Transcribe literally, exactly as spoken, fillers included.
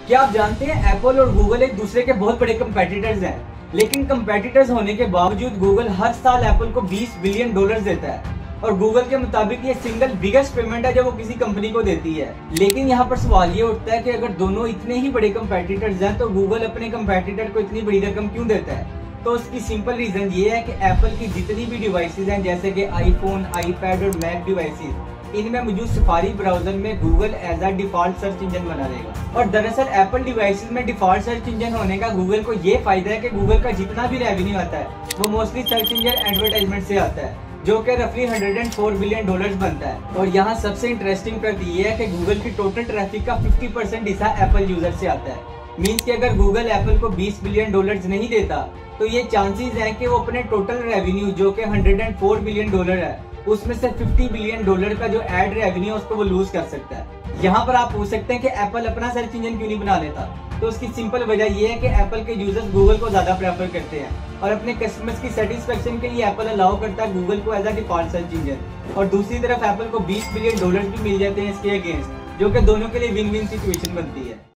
क्या आप जानते हैं एप्पल और गूगल एक दूसरे के बहुत बड़े कंपेटिटर्स हैं, लेकिन कंपेटिटर्स होने के बावजूद गूगल हर साल एप्पल को बीस बिलियन डॉलर्स देता है और गूगल के मुताबिक ये सिंगल बिगेस्ट पेमेंट है जो वो किसी कंपनी को देती है। लेकिन यहाँ पर सवाल ये उठता है कि अगर दोनों इतने ही बड़े कंपेटिटर्स हैं तो गूगल अपने कंपेटिटर को इतनी बड़ी रकम क्यों देता है? तो उसकी सिंपल रीजन ये है कि एप्पल की जितनी भी डिवाइसेस हैं जैसे कि आईफोन, आईपैड और मैक डिवाइसेस, इनमें मौजूद सफारी ब्राउजर में Google as a default search engine बना देगा। और दरअसल एप्पल डिवाइसेस में डिफॉल्ट सर्च इंजन होने का गूगल को ये फायदा है कि गूगल का जितना भी रेवेन्यू आता है वो मोस्टली सर्च इंजन एडवर्टाइजमेंट से आता है, जो कि रफली एक सौ चार बिलियन डॉलर्स बनता है। और यहाँ सबसे इंटरेस्टिंग बात ये है कि गूगल की टोटल ट्रैफिक का पचास परसेंट हिस्सा एप्पल यूजर से आता है। मीन्स कि अगर गूगल एप्पल को बीस बिलियन डॉलर्स नहीं देता तो ये चांसेस हैं कि वो अपने टोटल रेवेन्यू जो कि एक सौ चार बिलियन डॉलर है उसमें से पचास बिलियन डॉलर का जो एड रेवेन्यू है उसको वो लूज कर सकता है। यहाँ पर आप पूछ सकते हैं कि एप्पल अपना सर्च इंजन क्यों नहीं बना लेता? तो उसकी सिंपल वजह यह है कि एप्पल के यूजर्स गूगल को ज्यादा प्रेफर करते हैं और अपने कस्टमर्स की सेटिस्फेक्शन के लिए एप्पल अलाउ करता है गूगल को as a default search engine. और दूसरी तरफ एप्पल को बीस बिलियन डॉलर भी मिल जाते हैं इसके अगेंस्ट, जो कि दोनों के लिए विन विन सिचुएशन बनती है।